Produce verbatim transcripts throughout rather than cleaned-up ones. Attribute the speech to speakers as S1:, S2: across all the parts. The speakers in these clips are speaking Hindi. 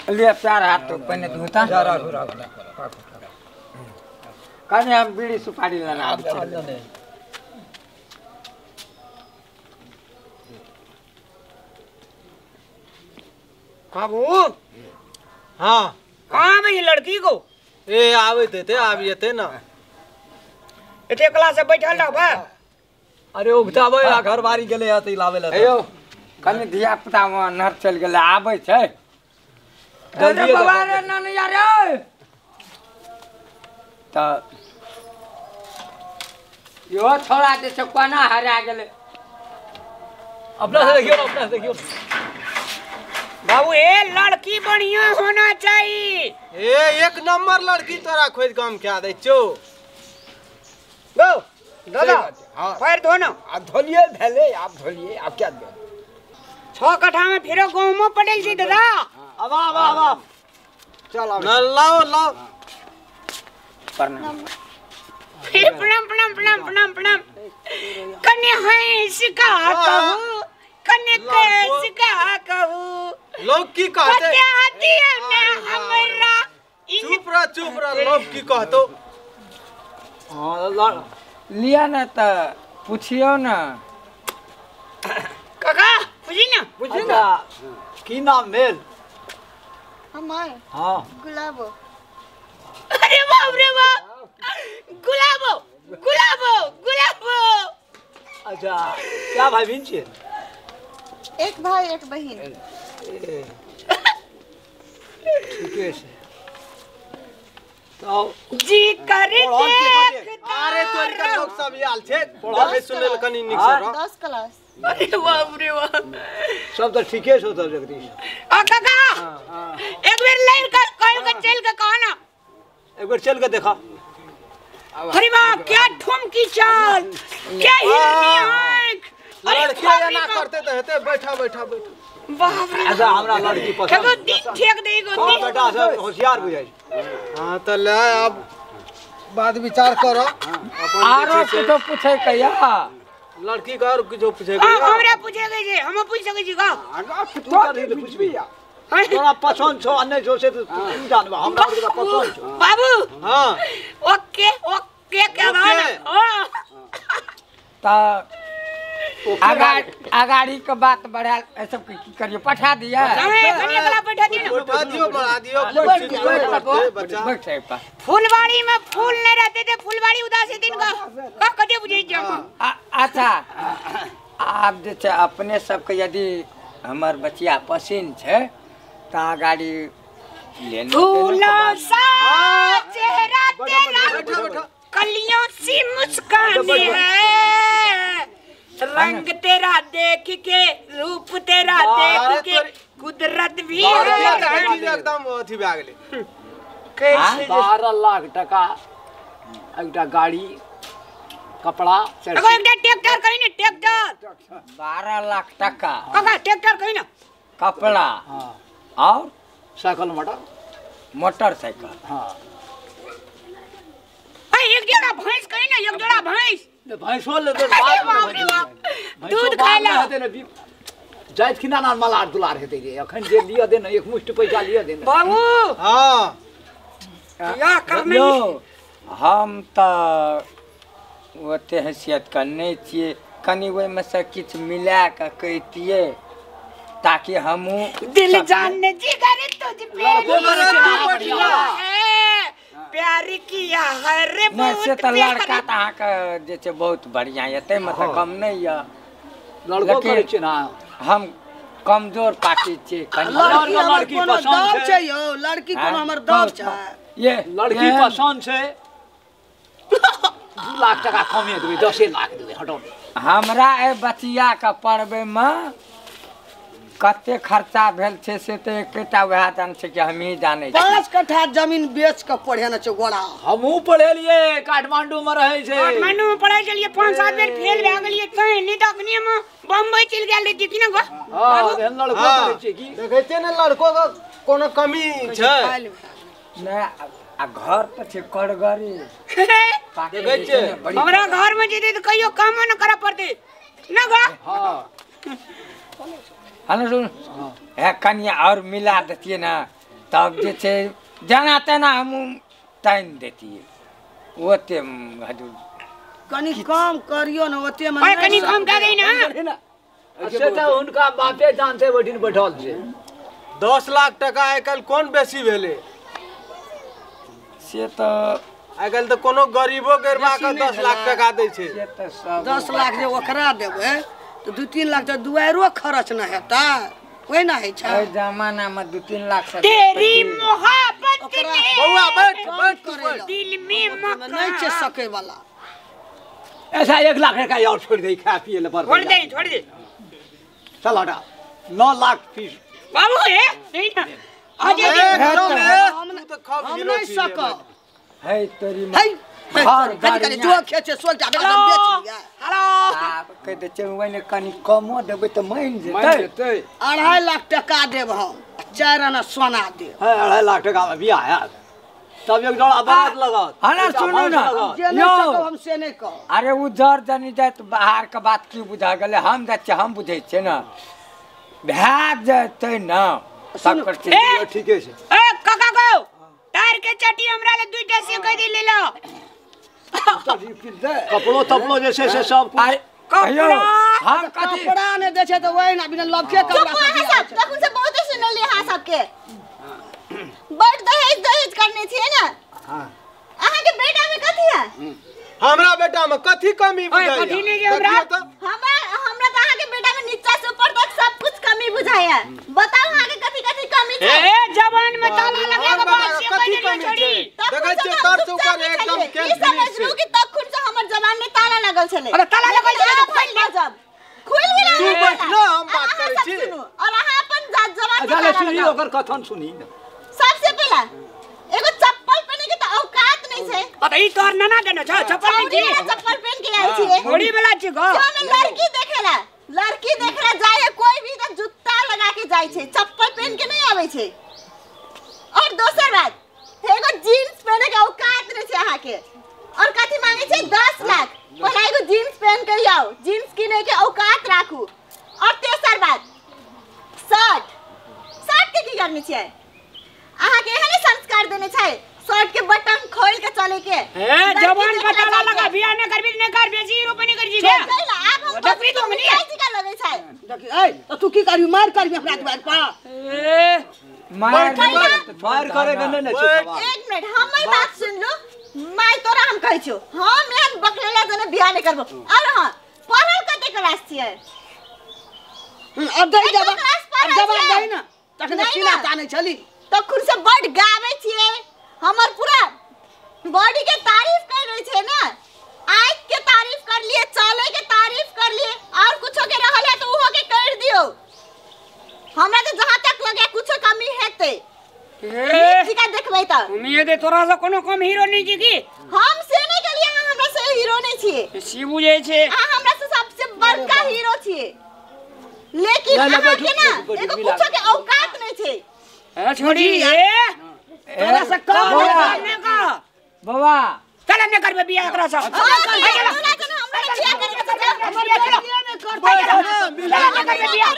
S1: ले प्यार हाथ तो पहले धुता कने हम बीड़ी सुपारी लेना
S2: बाबू हाँ
S3: कहाँ भाई लड़की को
S2: ए आवे थे थे आवी थे ना
S3: इतने क्लास से बैठल रह बा
S2: अरे उगता बे घर बारी गेले आते लावे ला
S1: अयो कने धिया पुता में नहर चल गेले आबै छै
S2: जल्दी
S1: अरे बाबा रे नन यार रे त यो छोड़ा जे छै कोना हरा गेले
S2: अपना से देखियो अपना से देखियो
S3: बाबू ए लड़की बढ़िया होना चाहिए
S2: ए एक नंबर लड़की तोरा खोज काम क्या दे चो
S3: गो दादा
S1: हां
S3: पैर धो ना
S1: आ धोलिए भेले आप धोलिए आप क्या दे
S3: छह कट्ठा में फिरो गांव में पटेल जी दादा
S2: अब अब अब चल अब लाओ लाओ
S1: प्रणाम
S3: फिर प्रणाम प्रणाम प्रणाम प्रणाम प्रणाम कन्या है सिका कहू कन्या के सिका कहू
S2: लोग की कहते
S3: क्या आती है ना हमरा
S2: चुप रह चुप रह लोग की कहतो हां
S1: लिया ना त पूछियो ना
S3: काका पूछी ना
S2: पूछी ना की नाम मेल
S4: हमार
S2: हां
S4: गुलाबो
S3: अरे बाप रे बाप गुलाबो गुलाबो गुलाबो
S2: अच्छा क्या भाई बहन छे
S4: एक भाई एक बहन
S2: ठीक है तो
S3: जी करे
S2: अरे तोर का लोग सब याल छे पढ़ा के सुनल कनी निक से रह
S4: दस क्लास
S3: अरे बाप रे बाप
S2: सब तो ठीके छो तब जगदीश
S3: ओ काका एक बार लाइन का कॉल का चल के कहा ना
S2: एक बार चल के देखा
S3: अरे वाह क्या ठुमकी चाल क्या हिरनी आंख
S2: लड़के ये ना करते तो हेते बैठा बैठा बैठा
S3: बाप रे
S2: ऐसा हमरा लड़की पसंद
S3: एगो दिन ठेक दे एगो
S2: हां
S3: दिन
S2: बेटा सब होशियार बुझाई हां तो ले अब बात विचार करो
S1: आरो कुछ पूछे कहिया
S2: लड़की का और कुछ पूछे
S3: हां हमरा पूछे गई जे हम पूछ सके छी का
S2: तू कर रही कुछ भी तोरा पसंद छो अन्य छो से तू जानबा हमरा के पसंद छो
S3: बाबू
S2: हां
S3: ओके ओके क्या बात हां
S1: ता अगाड़ी अगाड़ी के बात बढ़ा सब की करियो पठा दिया
S3: समय कन्या वाला बैठा दी ना
S2: बैठा दियो बढ़ा दियो बच्चा
S1: बैठे पा
S3: फुलवाड़ी में फूल नहीं रहते थे फुलवाड़ी उदासी दिन का का कदे बुझे जमा
S1: अच्छा आप जे छै अपने सबके यदि हमर बचिया पसंद छै ता गाड़ी लेने
S3: फूलों सा चेहरा तेरा कलियों सी मुस्कान है रंग तेरा देख के रूप तेरा देख के कुदरत भी
S2: एकदम अथी भए गेलै
S3: कैसे
S2: बारह लाख टका एकटा गाड़ी कपड़ा
S3: एगो एकटा ट्रैक्टर कहीं ना ट्रैक्टर
S1: बारह लाख टका
S3: काका ट्रैक्टर कहीं ना
S1: कपड़ा
S2: हां
S1: और
S2: साइकिल मोटर
S1: मोटरसाइकिल
S2: हां
S3: भाई एक जोड़ा भैंस कहीं ना एक जोड़ा भैंस
S2: भैंसो ले दे
S3: अरे बाप रे बाप दूध खा ला
S2: जाइत खिना ना मलार दुलार हेते रे अखन जे लिया दे ना एक मुष्ठ पैसा लिया दे
S3: बाबू
S2: हां
S3: या करने
S1: यो हम त ओते हैसियत का नहीं छिए कनी ओइ में से किछ मिला के कहितिए ताकि हमहू
S3: दिल जानने जिगर तुझ पे प्यार किया है रे
S1: नहीं से
S3: बहुत
S1: तो लड़का
S3: प्यार।
S1: त अहाँ के जे छै बहुत बढ़िया यते में त कम नहीं या
S2: लड़को करे छै ना
S1: हम कमजोर पार्टी छिए कनी
S2: लड़की लड़की पसंद छै
S4: यो लड़की
S1: हाँ?
S4: कोनो हमर दब छै
S1: ये
S2: लड़की
S1: ये-
S2: पसंद छै दू लाख टका कमे देबै दस लाख देबै हटो
S1: हमरा ए बचिया के पढ़बे में कते खर्चा भेल छै से त एकेटा वह जान छै कि हम ही जाने छी
S4: पांच कट्ठा जमीन बेच के पढ़े छै गोड़ा
S2: हमहू पढ़ेलिए काठमांडू में रहै छै
S3: काठमांडू में पढ़ाई चलिए पांच सात बेर फेल भए गेलिए कहीं नहीं तकनी में बम्बई चल गेल रही कि ना गो
S2: हां एहन लड़को करे छै की देखै छै ने लड़को के कोनो कमी छै
S1: नै आ घर त छै करगरी
S2: देखै छै
S3: हमरा घर में जेते त कहियो काम न करे पड़ते ना गो
S2: हां
S1: हन सुन है कनिया और मिला देतिए ना तब जे छै जाना तेना हम टाइम देतियै ओते हजूर
S4: कनी कम करियो ना ओते में
S3: ओए कनी कम कर गई ना
S2: से तो उनका बापे जानते बैठिन बैठल छै
S5: दस लाख टका आइ काल्हि कोन बेसी भेलै
S1: से तो
S5: आइ काल्हि तऽ कोनो गरीबो गरबा के दस लाख टका दै छै
S1: से तो सब
S4: दस लाख जे ओकरा देबै तो दू तीन लाख तो दुआरो खर्च न हेतै ओहि ना है छै
S1: एहि जमाना में दू तीन लाख से
S3: तेरी मोहब्बत
S4: ओकरा
S3: ने
S5: बौआ बैठ बैठ तू
S4: करे
S5: बैठ
S4: ला।
S3: दिल में मकान
S4: नहीं छै सके वाला
S2: ऐसा एक लाख टका और छोड़ दे खा पिए ले पर
S3: छोड़ दे छोड़ दे
S2: चल हटा नौ लाख फीस
S3: बाबू है नहीं ना आज
S5: ए, एकदम ए,
S4: हम
S5: तू तऽ खब
S4: हम
S5: हीरो
S4: नहीं
S5: छियै
S4: सकब
S1: है तोरी
S4: है
S1: घर
S4: कनी कनी जो खेचे सोल जाबे हम बेच लिया
S3: हेलो
S1: कह दे छै ओने कनी कमो देबै तऽ मान
S2: मान
S1: जेतै
S2: जेतै
S4: अढ़ाई लाख टका देब हम चार आना सोना देब
S2: है अढ़ाई लाख टका में बियाह है तब एक जोड़ा बारात लगत
S1: हाँ सुनू ना
S4: जे नहीं सकब हम से नहीं कहब
S1: अरे उ जर जनी जाए तो बाहर के बात की बुझा गेलै हम जाइ छियै हम बुझै छियै ना भए जेतै ना सब कर छै
S3: ए
S2: ठीके छै
S3: ए काका को टायर के चटी हमरा ले दुईटा से कह दे ले लो
S2: कपड़ो तपड़ो जे छै से सब कुछ
S1: अरे कहियो हम कथी
S4: कपड़ा ने दे छै तो वही ना बिना लबके कपड़ा से
S6: चुप
S4: बियाह
S6: सब तखन से बहुते सुनलिए हां सबके बड़ दहेज दहेज करने छिए ना
S2: हां
S6: अहाँ के बेटा में कथी है
S5: हमरा बेटा में कथी कमी
S3: ओए,
S5: बुझाइया
S3: कथी नहीं जे हमरा?
S5: देखियौ तऽ,
S6: हमरा हमरा तो अहाँ के बेटा में नीचा से ऊपर तक सब कुछ कमी बुझाया बताओ अहाँ के कथी कथी कमी छै
S3: ए जवान में ताला लगा के
S5: हमर
S3: बात
S5: बेटा
S3: से
S5: कथी
S3: कह
S5: कमी
S3: छोड़ी
S5: छै?
S6: तखन
S5: देखै
S6: से
S5: छियै
S6: हम
S5: तर
S6: चुपचाप
S5: चौकर
S6: बैठल
S5: एकदम
S6: रहिए।
S5: केस
S6: ई समझ
S5: फिनिश
S6: लू
S5: छै
S6: कि तखन से हमर जवान में ताला लगल छले
S3: अरे ताला लगल छले तो खोल ले।
S6: जब खुल गेल
S5: तू
S6: अहाँ
S5: बैठ
S6: ताला।
S5: ना, हम बात
S6: अहाँ
S5: करै
S6: सब
S5: छी।
S6: सुनू, और अहाँ अपन जात जवान के
S2: अच्छा ले
S6: ताला
S2: सुनी
S6: लगाओ।
S2: ओकर कथन सुनी
S6: सबसे पहला एगो चप्पल पहने के तो औकात नहीं छै
S3: अबे ई तोर नना देनो छ चप्पल नहीं
S6: छौरी
S3: छी
S6: वाला चप्पल पहन के आयल छिए
S3: थोड़ी वाला छी गो
S6: जो में लड़की देखेला लड़की देखला जाए कोई भी तो जूता लगा के जाय छै चप्पल पहन के नहीं आवे छै और दोसर बात एगो जींस पहने के औकात नहीं छै अहाँ के और कथी मांगे छै दस लाख पहले एगो जींस पहन के आओ जींस किने के औकात राखू और तेसर बात शर्ट शर्ट के की करनी छै अहाँ के एहन संस्कार देने छै शर्ट के बटन खोल के चले के
S3: ए जवान का ताला लगा बियाह न करबी न कर बेसी यूरोप नहीं कर जी के
S6: आब हम
S3: देखबी तो हमनी
S6: काई का लगे छै
S4: देखी ए तो तू की करबी मार करबी हमरा द्वार पर
S3: ए
S1: मार
S2: मार करेगा नहीं ना छै सवाल
S6: एक मिनट हमर बात सुन लो मैं तोरा हम कहै छियो हम एहन बकलेला जने बियाह नहीं करबो और हां पढ़ल कते क्लास छियै
S4: अब दई
S6: एक
S4: जब
S6: क्लास
S4: अब
S6: पढ़ल
S4: जब
S6: छियै।
S4: दई ना तखन
S6: नहीं
S4: सीना
S6: ना।
S4: ताने चली
S6: तो खुद से बड़ गावे छियै हमर पूरा बॉडी के तारीफ कर रहे छे ना आँख के तारीफ कर लिए चले के तारीफ कर लिए और कुछो के रहल है तो उहो के कर दियो हमरा तो जहां तक लगे कुछो कमी हेते
S3: ए
S6: ठीक है देखबै त
S3: उम्मीद है तोरा से कोनो कम हीरो नहीं छी की
S6: हम से नहीं कलिए अहाँ हमरा से हीरो नहीं छिए
S3: सी बुझे छे
S6: अहाँ हमरा से सबसे बड़का हीरो छिए लेकिन
S2: ना, ना,
S6: अहाँ
S2: बैठू,
S6: के ना
S2: बैठू, बैठू,
S6: एगो
S2: मिला।
S6: कुछो के औकात नहीं छै
S3: ए छोड़ी ए
S4: तोरा से कम
S1: बौआ,
S3: करने का
S1: बौआ
S3: चल न करबे बियाह एकरा से
S6: हां हमरा जन हमरा छिया करे के
S3: हमर बियाह नहीं कर मिला न करबे बियाह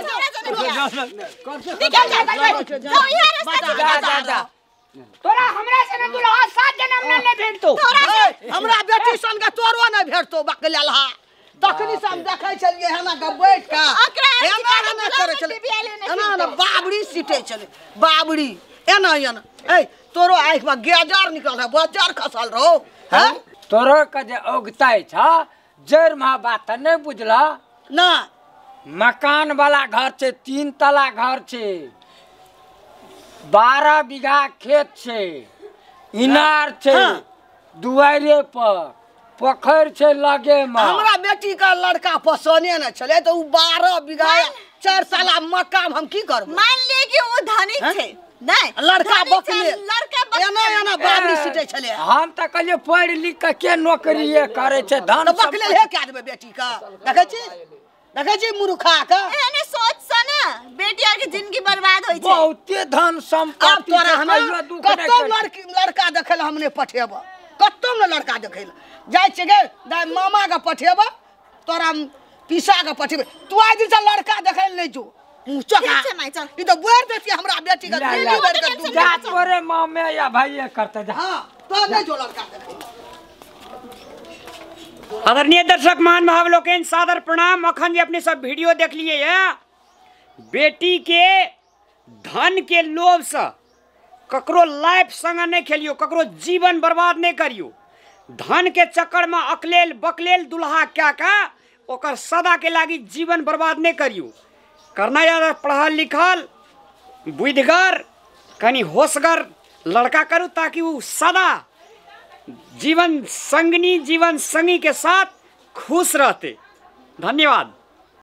S6: निकल जा जाओ यहाँ रास्ता से
S1: जा जा जा
S3: तोरा हमरा से न दुल्हा सात जन्म में नहीं भेटतो
S4: ए, हमरा बेटी सन के तोरो न भेटतो बकलेला तखनी से हम देखै छलिए हना के बैठ के
S6: ओकरा
S4: एना एना करे छले एना ना बाबड़ी सीटे छले बाबड़ी एना एना ए तोरो आँख में गेजार निकल है बजार खसल रहो हैं
S1: तोरो के जे ओगताई छ जर मा बात नहीं बुझला
S4: ना
S1: मकान वाला घर छै तीन तला घर छै बारह बीघा खेत छै इनार छै
S4: हाँ।
S1: दुआरे पर पोखर छै लगे में
S4: हमरा बेटी का लड़का पसंदे न छले तो उ बारह बीघा चार साला मकान हम की करब
S6: मान ले कि वो धनिक
S4: हैं?
S6: छे नहीं
S4: लड़का
S6: धनिक छे,
S4: बकले
S6: लड़का
S4: एना एना बाबड़ी सीटे छले
S1: हम त कहलिए पढ़ लिख के के नौकरी करे छै धन
S4: तो बकले हे क्या देबे बेटी का देखै छी देखै छी मुरुखा का
S6: एहने सोच स ना बेटिया के जिंदगी बर्बाद होई छे
S1: बहुते धन
S4: अब
S1: संपत्ति
S4: तोरा
S1: छै,
S4: हमे
S1: कहियो दुख नहीं
S4: कत्तो
S1: करै छै।
S4: लड़की लड़का देखै ला हमने पठेब कत्तो न लड़का देखै ला जाय छै गे दाय मामा के पठेब तोरा हम पिसा के पठेब तू आज दिन से लड़का देखै ला नहीं जो ऊंचा
S6: ठीक छै माई चल
S4: ई तो बोर देती हमरा बेटी का
S1: ला,
S4: दिल्ली
S1: ला।
S4: बैठ के दूध
S1: जा तोरे माँ में या भाई करते जा।
S4: हां तो नहीं जो लड़का देखे
S3: आदरणीय दर्शक महान भाव लोकेन सादर प्रणाम। अखन जे अपने सब वीडियो देख लिए है, बेटी के धन के लोभ से ककरो लाइफ संग नहीं खेलियो, ककरो जीवन बर्बाद नहीं करियो। धन के चक्कर में अकलेल बकलेल दुल्हा क्या का ओकर सदा के लागी जीवन बर्बाद नहीं करियो। करना यार पढ़ल लिखल बुद्धिगर कनी होशगर लड़का करू, ताकि वो सदा जीवन संगनी जीवन संगी के साथ खुश रहते। धन्यवाद।